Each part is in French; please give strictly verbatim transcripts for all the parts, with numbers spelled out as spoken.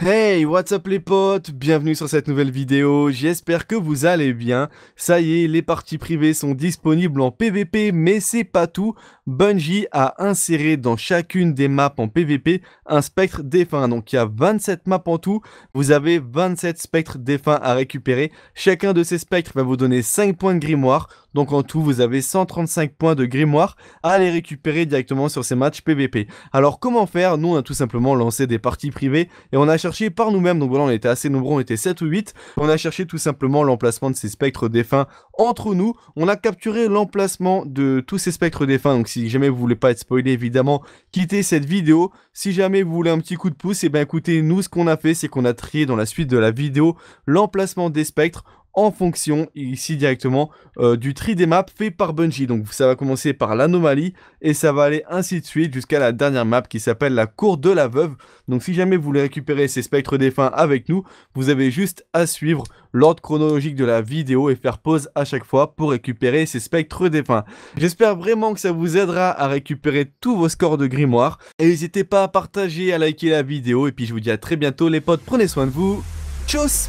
Hey, what's up les potes? Bienvenue sur cette nouvelle vidéo, j'espère que vous allez bien. Ça y est, les parties privées sont disponibles en P V P, mais c'est pas tout. Bungie a inséré dans chacune des maps en P V P un spectre défunt. Donc il y a vingt-sept maps en tout, vous avez vingt-sept spectres défunts à récupérer. Chacun de ces spectres va vous donner cinq points de grimoire. Donc en tout, vous avez cent trente-cinq points de grimoire à aller récupérer directement sur ces matchs P V P. Alors comment faire? Nous on a tout simplement lancé des parties privées et on a cherché par nous-mêmes, donc voilà, on était assez nombreux, on était sept ou huit. On a cherché tout simplement l'emplacement de ces spectres défunts entre nous. On a capturé l'emplacement de tous ces spectres défunts, donc si jamais vous voulez pas être spoilé, évidemment, quittez cette vidéo. Si jamais vous voulez un petit coup de pouce, et bien écoutez, nous ce qu'on a fait, c'est qu'on a trié dans la suite de la vidéo l'emplacement des spectres en fonction, ici directement, euh, du tri des maps fait par Bungie. Donc ça va commencer par l'anomalie et ça va aller ainsi de suite jusqu'à la dernière map qui s'appelle la cour de la veuve. Donc si jamais vous voulez récupérer ces spectres défunts avec nous, vous avez juste à suivre l'ordre chronologique de la vidéo et faire pause à chaque fois pour récupérer ces spectres défunts. J'espère vraiment que ça vous aidera à récupérer tous vos scores de grimoire. Et n'hésitez pas à partager, à liker la vidéo. Et puis je vous dis à très bientôt les potes, prenez soin de vous. Tchuss!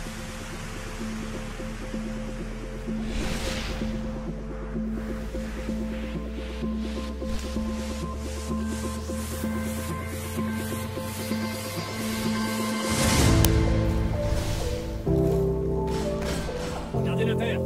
Regardez la terre.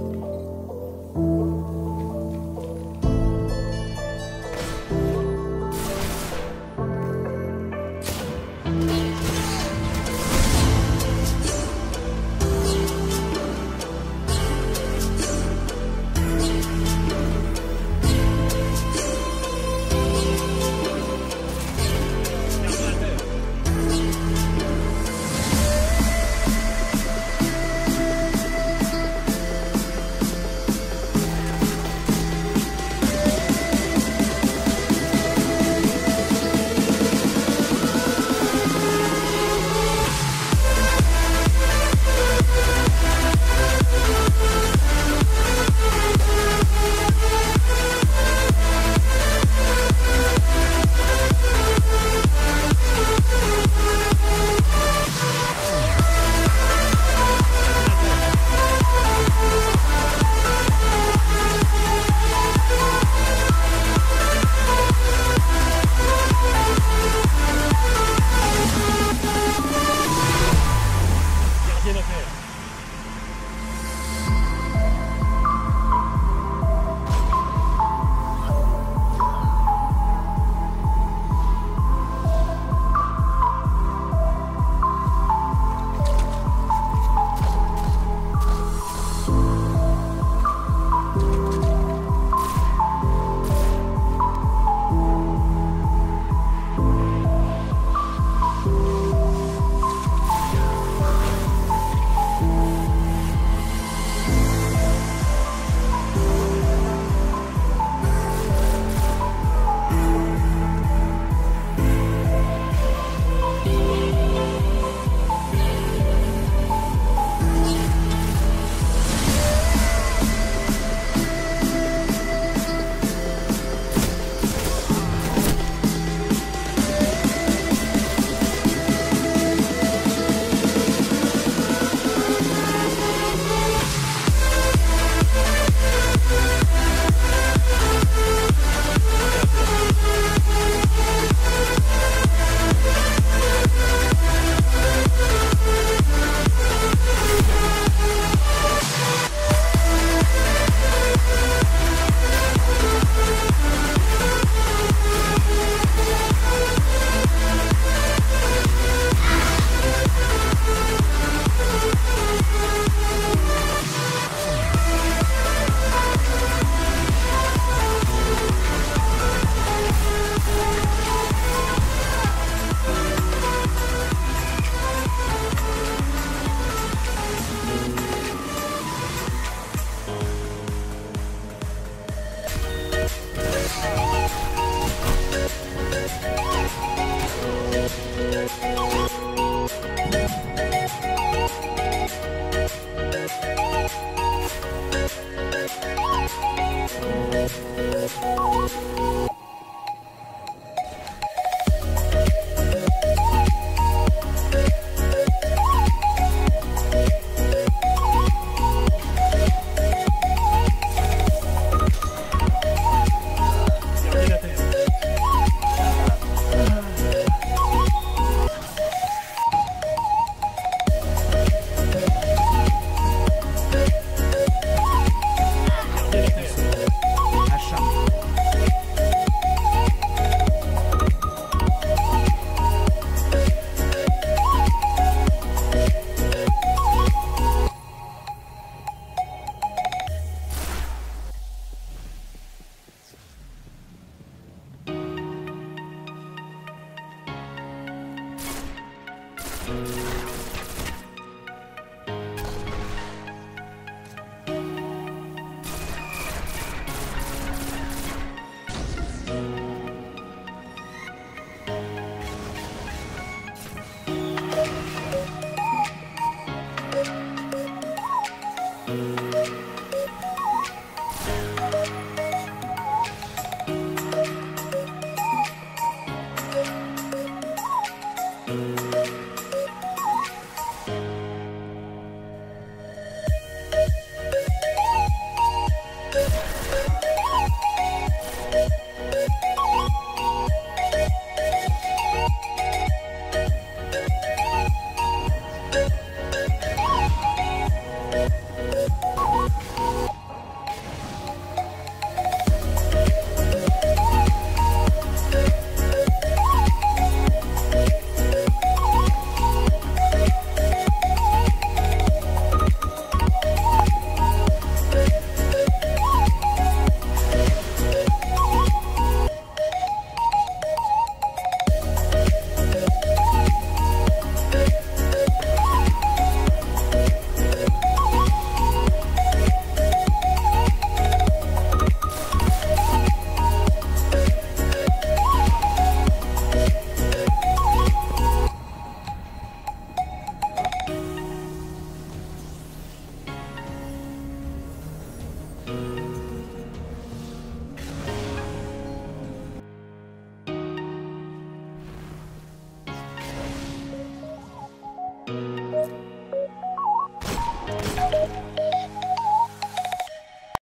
Gardien la terre.